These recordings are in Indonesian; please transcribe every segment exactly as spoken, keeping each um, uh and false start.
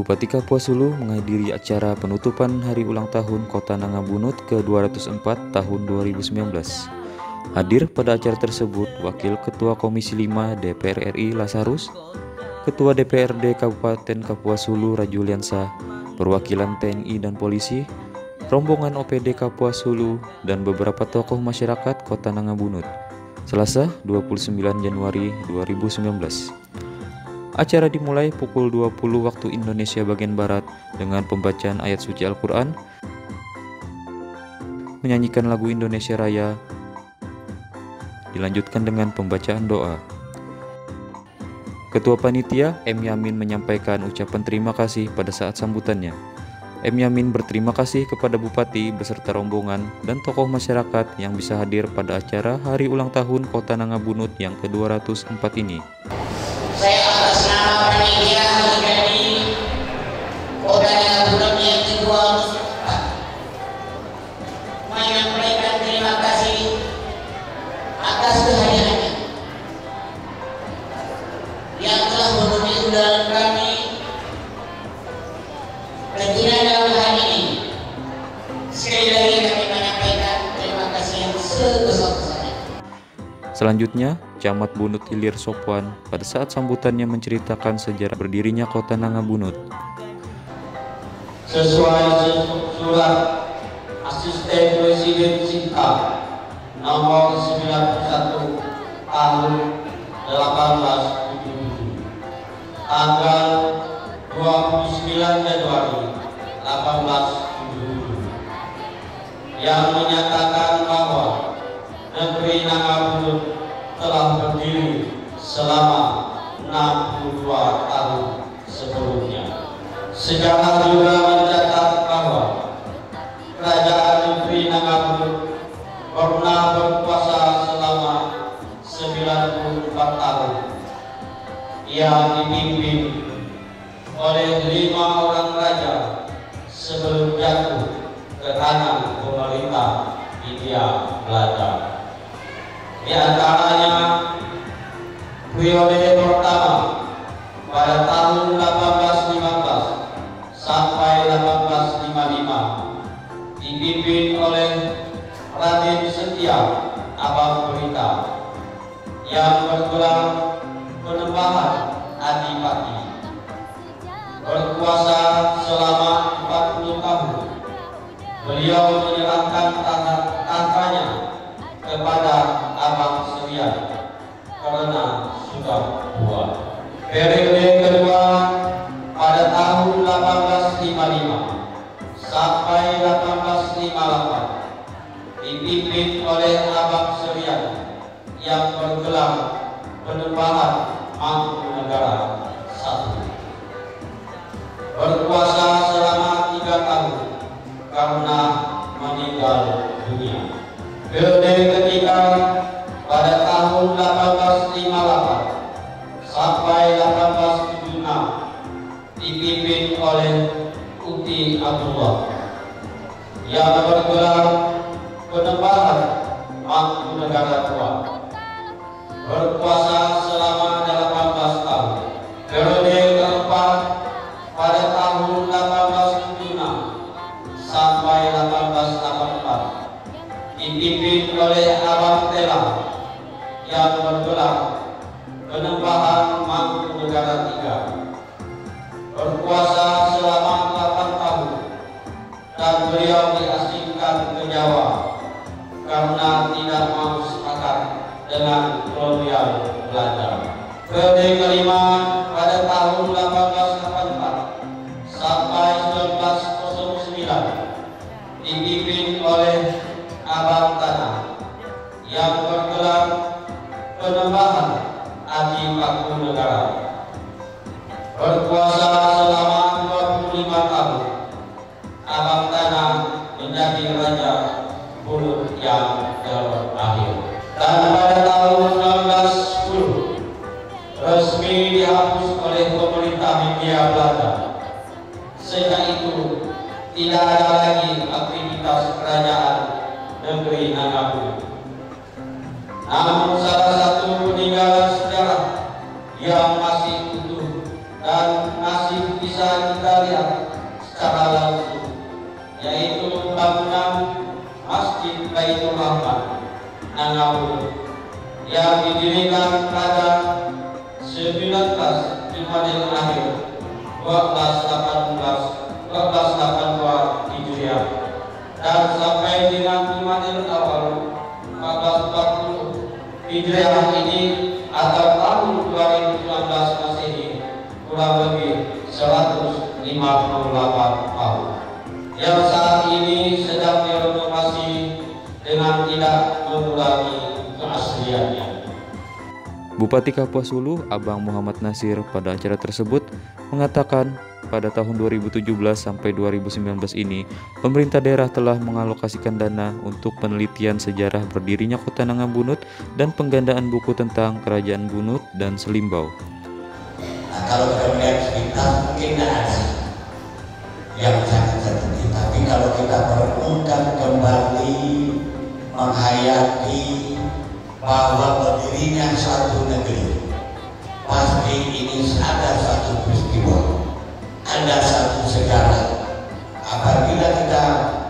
Bupati Kapuas Hulu menghadiri acara penutupan Hari Ulang Tahun Kota Nangabunut ke dua ratus empat tahun dua ribu sembilan belas. Hadir pada acara tersebut Wakil Ketua Komisi lima D P R R I Lasarus, Ketua D P R D Kabupaten Kapuas Hulu Rajuliansa, perwakilan T N I dan polisi, rombongan O P D Kapuas Hulu, dan beberapa tokoh masyarakat Kota Nangabunut. Selasa dua puluh sembilan Januari dua ribu sembilan belas. Acara dimulai pukul dua puluh waktu Indonesia bagian Barat dengan pembacaan ayat suci Al-Quran, menyanyikan lagu Indonesia Raya, dilanjutkan dengan pembacaan doa. Ketua Panitia M. Yamin menyampaikan ucapan terima kasih pada saat sambutannya. M. Yamin berterima kasih kepada Bupati beserta rombongan dan tokoh masyarakat yang bisa hadir pada acara Hari Ulang Tahun Kota Nangabunut yang ke dua ratus empat ini. Saya atas nama panitia menjadi Kota Nangabunut yang ke dua ratus empat menyampaikan terima kasih atas kehadirannya yang telah memenuhi undangan kami berguna dalam hari ini. Sekali lagi kami menyampaikan terima kasih yang sebesar-besarnya. Selanjutnya, Camat Bunut Ilir Sopwan pada saat sambutannya menceritakan sejarah berdirinya Kota Nangabunut. Sesuai surat Asisten Presiden Sinta nomor sembilan puluh satu tahun delapan belas tujuh puluh tujuh, tanggal dua puluh sembilan Januari delapan belas tujuh puluh tujuh, yang menyatakan bahwa negeri Nangabunut telah berdiri selama enam puluh dua tahun sebelumnya. Sejarah juga mencatat bahwa kerajaan negeri Nangabunut pernah berkuasa selama sembilan puluh empat tahun. Ia dipimpin oleh lima orang raja sebelum jatuh ke tangan pemerintah Hindia Belanda. Di antaranya periode pertama pada tahun delapan belas lima belas sampai delapan belas lima puluh lima dipimpin oleh Raden Setia Abang-Berita yang bergelar Penembahan Adipati, berkuasa selama empat puluh tahun. Beliau menyerahkan tahtanya kepada Abang Serian karena sudah tua. Periode kedua pada tahun delapan belas lima puluh lima sampai delapan belas lima puluh delapan dipimpin oleh Abang Serian yang bergelar Penembahan Mangkunegara satu, berkuasa selama tiga tahun karena meninggal dunia. Periode ketiga pada tahun delapan belas lima puluh delapan sampai delapan belas tujuh puluh enam dipimpin oleh Uti Abdullah yang bergelar Penembahan Mangkunegara tua, berkuasa selama delapan belas tahun. Periode keempat pada tahun delapan belas tujuh puluh enam sampai delapan belas delapan puluh empat dipimpin oleh Abang Tela yang bergelar Penembahan Mangkunegara tiga, berkuasa selama delapan tahun, dan beliau diasingkan ke Jawa karena tidak mau sepakat dengan kolonial Belanda. Periode kelima pada tahun delapan belas delapan puluh empat sampai seribu sembilan ratus sembilan dipimpin oleh Abang Tanah yang bergelar Penembahan Adipati, berkuasa selama dua puluh lima tahun. Abang Tanah menjadi Raja Bunut yang terakhir. Dan pada tahun seribu sembilan ratus sepuluh resmi dihapus oleh pemerintah Hindia Belanda. Sejak itu tidak ada lagi aktivitas kerajaan negeri Nangabunut. Namun salah satu peninggalan sejarah yang masih utuh dan masih bisa kita yang didirikan pada sembilan belas Jumadil Akhir dua belas delapan belas dua belas delapan puluh dua Hijriah dan sampai dengan Jumadil Awal empat belas empat puluh Hijriah ini atau tahun dua ribu sembilan belas Masehi kurang lebih seratus lima puluh delapan tahun yang saat ini sedang direnovasi dengan tidak mengurangi keasliannya. Bupati Kapuas Hulu, Abang Muhammad Nasir, pada acara tersebut mengatakan pada tahun dua ribu tujuh belas sampai dua ribu sembilan belas ini, pemerintah daerah telah mengalokasikan dana untuk penelitian sejarah berdirinya Kota Nangabunut dan penggandaan buku tentang Kerajaan Bunut dan Selimbau. Nah, kalau kita melihat sekitar mungkin tidak ada yang sangat seperti, tapi kalau kita merenungkan kembali, menghayati bahwa berdirinya suatu negeri, pasti ini ada satu peristiwa, ada satu sejarah. Apabila kita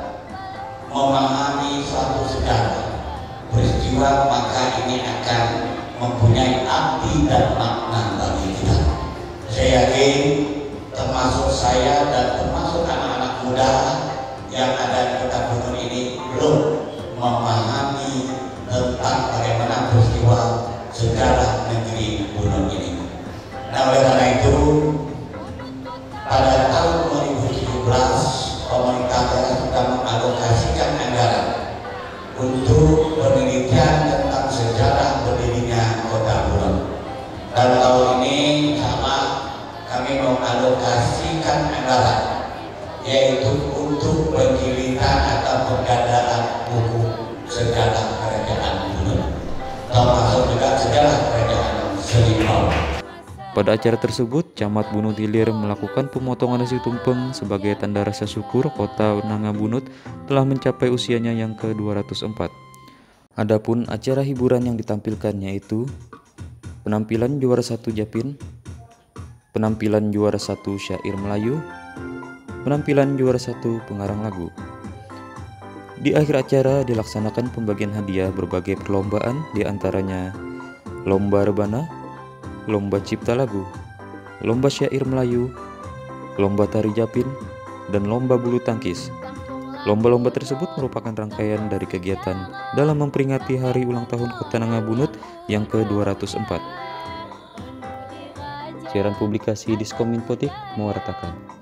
memahami suatu sejarah peristiwa, maka ini akan mempunyai arti dan makna bagi kita. Saya yakin termasuk saya dan termasuk anak-anak muda yang ada di Kota Bunut ini belum memahami tentang bagaimana peristiwa sejarah negeri Bunut ini. Nah, oleh karena itu pada tahun dua ribu tujuh belas pemerintah daerah sudah mengalokasikan anggaran untuk penelitian tentang sejarah berdirinya Kota Bunut. Dan tahun ini sama kami mengalokasikan anggaran yaitu untuk penjilitan atau penggandaan buku sejarah Kerajaan Bunut, termasuk juga sejarah Kerajaan Selimbau. Pada acara tersebut, Camat Bunut Hilir melakukan pemotongan nasi tumpeng sebagai tanda rasa syukur Kota Nangabunut telah mencapai usianya yang ke dua ratus empat. Adapun acara hiburan yang ditampilkan yaitu penampilan juara satu Japin, penampilan juara satu syair Melayu, penampilan juara satu pengarang lagu. Di akhir acara dilaksanakan pembagian hadiah berbagai perlombaan, diantaranya lomba rebana, lomba cipta lagu, lomba syair Melayu, lomba tari Japin, dan lomba bulu tangkis. Lomba-lomba tersebut merupakan rangkaian dari kegiatan dalam memperingati hari ulang tahun Kota Nangabunut yang ke dua ratus empat. Siaran publikasi Diskominfotik mewartakan.